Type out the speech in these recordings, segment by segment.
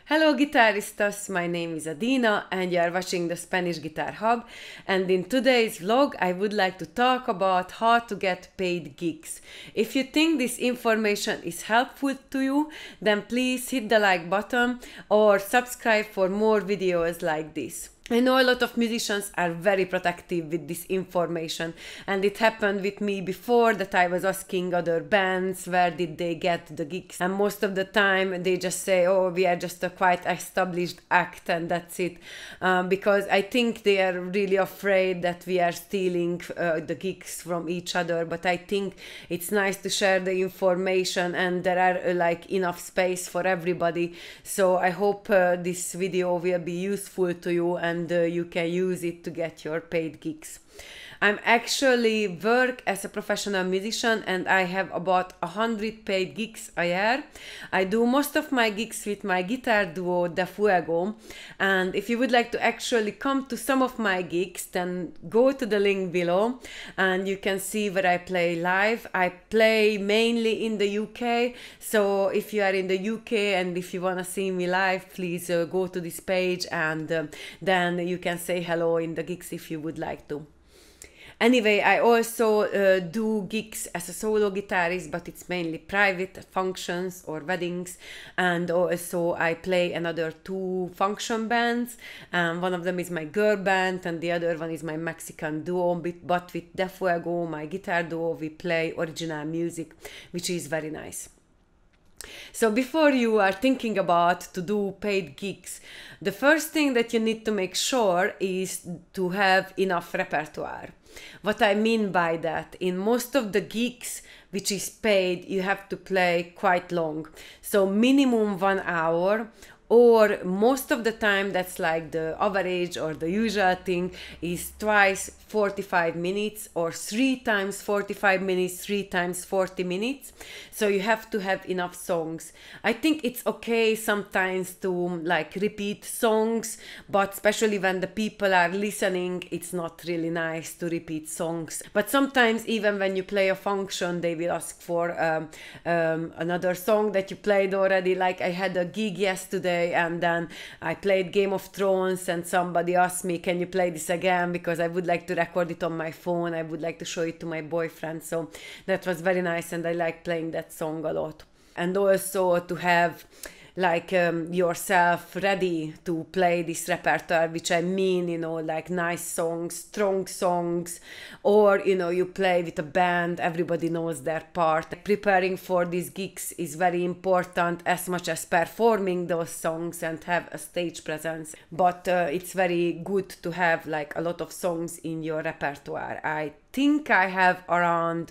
Hello guitaristas, my name is Adina and you are watching the Spanish Guitar Hub, and in today's vlog I would like to talk about how to get paid gigs. If you think this information is helpful to you, then please hit the like button or subscribe for more videos like this. I know a lot of musicians are very protective with this information, and it happened with me before that I was asking other bands where did they get the gigs, and most of the time they just say, oh, we are just a quite established act and that's it, because I think they are really afraid that we are stealing the gigs from each other. But I think it's nice to share the information, and there are like enough space for everybody, so I hope this video will be useful to you and you can use it to get your paid gigs. I'm actually work as a professional musician and I have about 100 paid gigs a year. I do most of my gigs with my guitar duo De Fuego, and if you would like to actually come to some of my gigs, then go to the link below and you can see where I play live. I play mainly in the UK, so if you are in the UK and if you want to see me live, please go to this page and then you can say hello in the gigs if you would like to. Anyway, I also do gigs as a solo guitarist, but it's mainly private functions or weddings, and also I play another two function bands. One of them is my girl band and the other one is my Mexican duo, but with De Fuego, my guitar duo, we play original music, which is very nice. So before you are thinking about to do paid gigs, the first thing that you need to make sure is to have enough repertoire. What I mean by that, in most of the gigs which is paid, you have to play quite long, so minimum 1 hour, or most of the time that's like the average or the usual thing is twice 45 minutes or 3 times 45 minutes, 3 times 40 minutes. So you have to have enough songs. I think it's okay sometimes to like repeat songs, but especially when the people are listening, it's not really nice to repeat songs. But sometimes even when you play a function, they will ask for another song that you played already. Like I had a gig yesterday and then I played Game of Thrones and somebody asked me, can you play this again, because I would like to record it on my phone, I would like to show it to my boyfriend. So that was very nice and I like playing that song a lot. And also to have like yourself ready to play this repertoire, which I mean, you know, like nice songs, strong songs, or, you know, you play with a band, everybody knows their part. Preparing for these gigs is very important, as much as performing those songs and have a stage presence. But it's very good to have like a lot of songs in your repertoire. I think I have around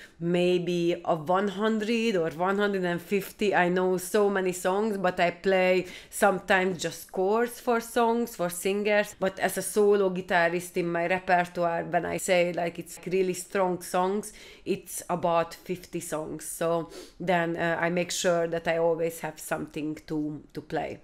maybe a 100 or 150. I know so many songs, but I play sometimes just chords for songs, for singers. But as a solo guitarist in my repertoire, when I say like it's really strong songs, it's about 50 songs. So then I make sure that I always have something to play.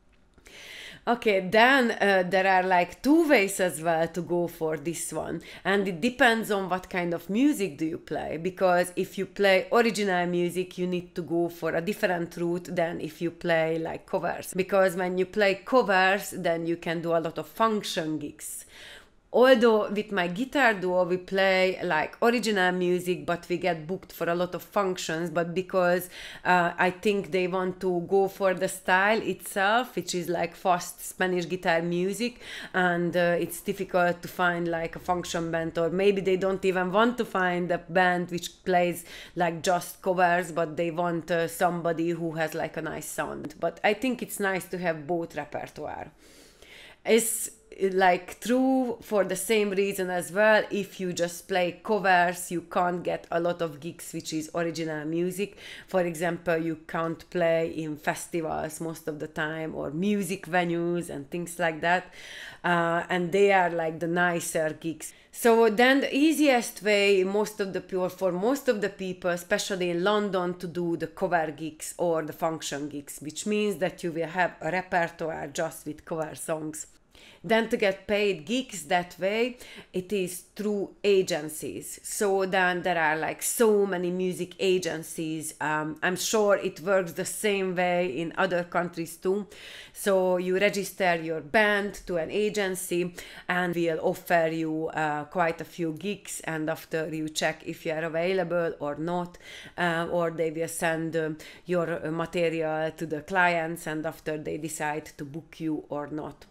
Okay, then there are like two ways as well to go for this one, and it depends on what kind of music do you play, because if you play original music you need to go for a different route than if you play like covers, because when you play covers then you can do a lot of function gigs. Although with my guitar duo we play like original music, but we get booked for a lot of functions, but because I think they want to go for the style itself, which is like fast Spanish guitar music, and it's difficult to find like a function band, or maybe they don't even want to find a band which plays like just covers, but they want somebody who has like a nice sound. But I think it's nice to have both repertoire. It's like true for the same reason as well. If you just play covers, you can't get a lot of gigs which is original music. For example, you can't play in festivals most of the time, or music venues and things like that, and they are like the nicer gigs. So then the easiest way for most of the people, especially in London, to do the cover gigs or the function gigs, which means that you will have a repertoire just with cover songs. Then to get paid gigs that way, it is through agencies. So then there are like so many music agencies. I'm sure it works the same way in other countries too. So you register your band to an agency and we'll offer you quite a few gigs, and after you check if you are available or not, or they will send your material to the clients, and after they decide to book you or not.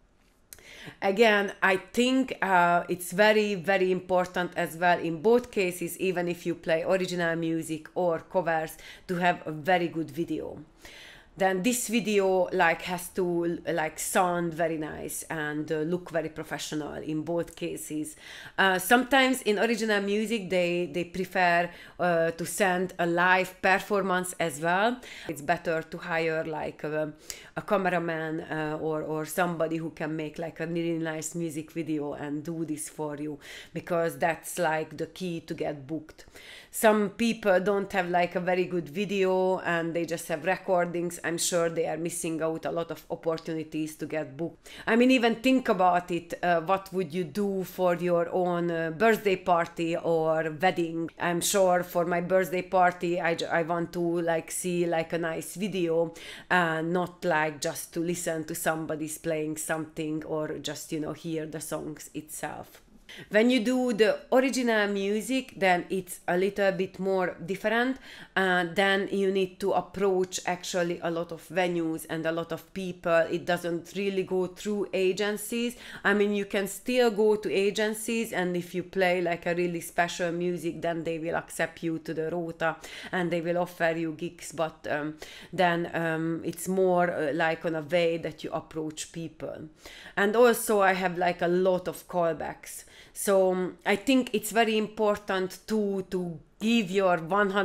Again, I think it's very, very important as well in both cases, even if you play original music or covers, to have a very good video. Then this video like has to like sound very nice and look very professional in both cases. Sometimes in original music they prefer to send a live performance as well. It's better to hire like a cameraman or somebody who can make like a really nice music video and do this for you, because that's like the key to get booked. Some people don't have like a very good video and they just have recordings. I'm sure they are missing out a lot of opportunities to get booked. I mean, even think about it. What would you do for your own birthday party or wedding? I'm sure for my birthday party, I want to like see like a nice video, not like just to listen to somebody's playing something or just, you know, hear the songs itself. When you do the original music, then it's a little bit more different. Then you need to approach actually a lot of venues and a lot of people. It doesn't really go through agencies. I mean, you can still go to agencies, and if you play like a really special music, then they will accept you to the rota and they will offer you gigs. But then it's more like on a way that you approach people. And also I have like a lot of callbacks. So I think it's very important to give your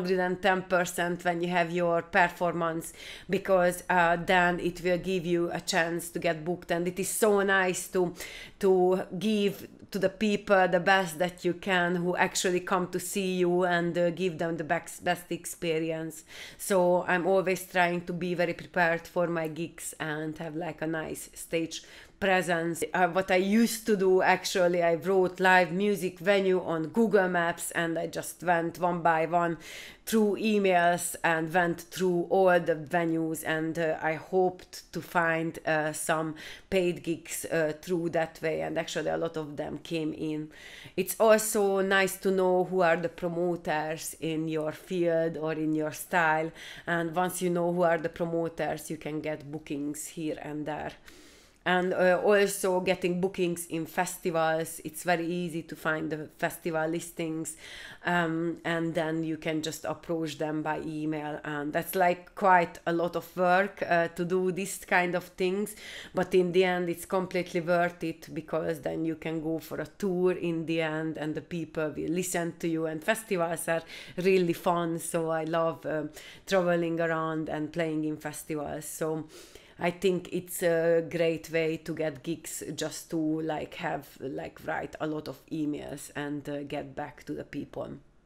110% when you have your performance, because then it will give you a chance to get booked. And it is so nice to give to the people the best that you can, who actually come to see you, and give them the best experience. So I'm always trying to be very prepared for my gigs and have like a nice stage presence. What I used to do, actually, I wrote live music venue on Google Maps, and I just went one by one through emails and went through all the venues, and I hoped to find some paid gigs through that way, and actually a lot of them came in. It's also nice to know who are the promoters in your field or in your style, and once you know who are the promoters, you can get bookings here and there. And also getting bookings in festivals. It's very easy to find the festival listings, and then you can just approach them by email, and that's like quite a lot of work to do this kind of things, but in the end it's completely worth it, because then you can go for a tour in the end and the people will listen to you, and festivals are really fun. So I love traveling around and playing in festivals. So I think it's a great way to get gigs, just to like have like write a lot of emails and get back to the people.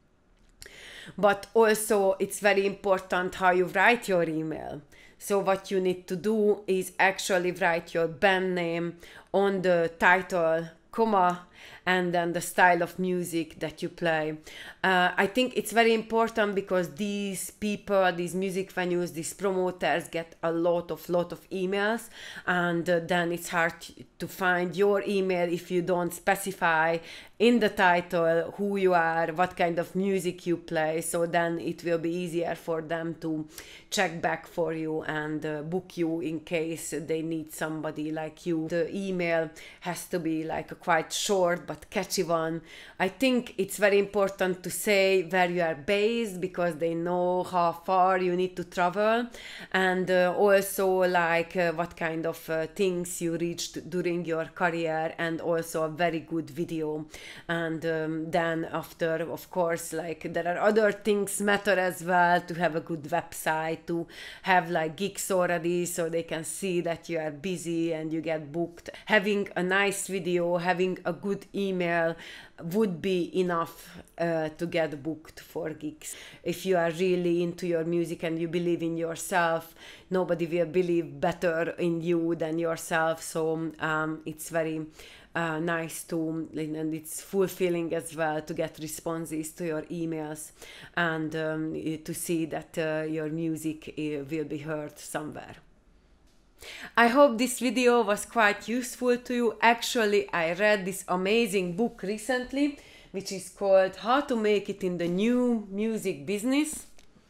But also it's very important how you write your email. So what you need to do is actually write your band name on the title, comma, and then the style of music that you play. I think it's very important, because these people, these music venues, these promoters get a lot of emails, and then it's hard to find your email if you don't specify in the title who you are, what kind of music you play. So then it will be easier for them to check back for you and book you in case they need somebody like you. The email has to be like a quite short but catchy one. I think it's very important to say where you are based, because they know how far you need to travel, and also like what kind of things you reached during your career, and also a very good video. And then after, of course, like there are other things matter as well, to have a good website, to have like gigs already so they can see that you are busy and you get booked. Having a nice video, having a good good email would be enough to get booked for gigs. If you are really into your music and you believe in yourself, nobody will believe better in you than yourself. So it's very nice to, and it's fulfilling as well to get responses to your emails and to see that your music will be heard somewhere. I hope this video was quite useful to you. Actually, I read this amazing book recently, which is called How to Make It in the New Music Business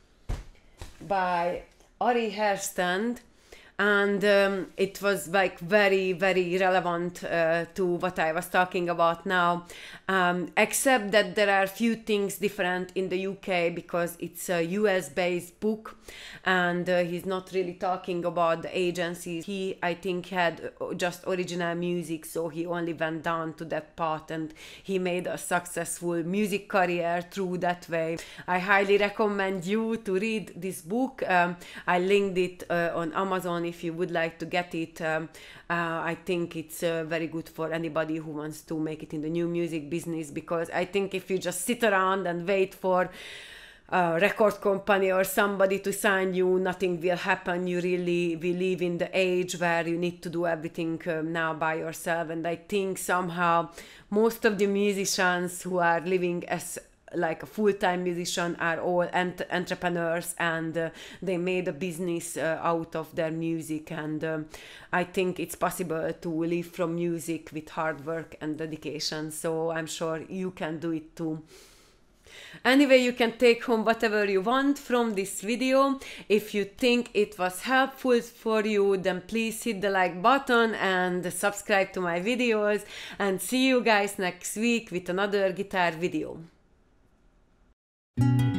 by Ari Herstand. And it was like very, very relevant to what I was talking about now, except that there are few things different in the UK because it's a US based book, and he's not really talking about the agencies. He, I think, had just original music, so he only went down to that part and he made a successful music career through that way. I highly recommend you to read this book. I linked it on Amazon if you would like to get it. I think it's very good for anybody who wants to make it in the new music business, because I think if you just sit around and wait for a record company or somebody to sign you, nothing will happen. You really, we live in the age where you need to do everything now by yourself, and I think somehow most of the musicians who are living as like a full-time musician are all entrepreneurs, and they made a business out of their music, and I think it's possible to live from music with hard work and dedication, so I'm sure you can do it too. Anyway, you can take home whatever you want from this video. If you think it was helpful for you, then please hit the like button and subscribe to my videos, and see you guys next week with another guitar video.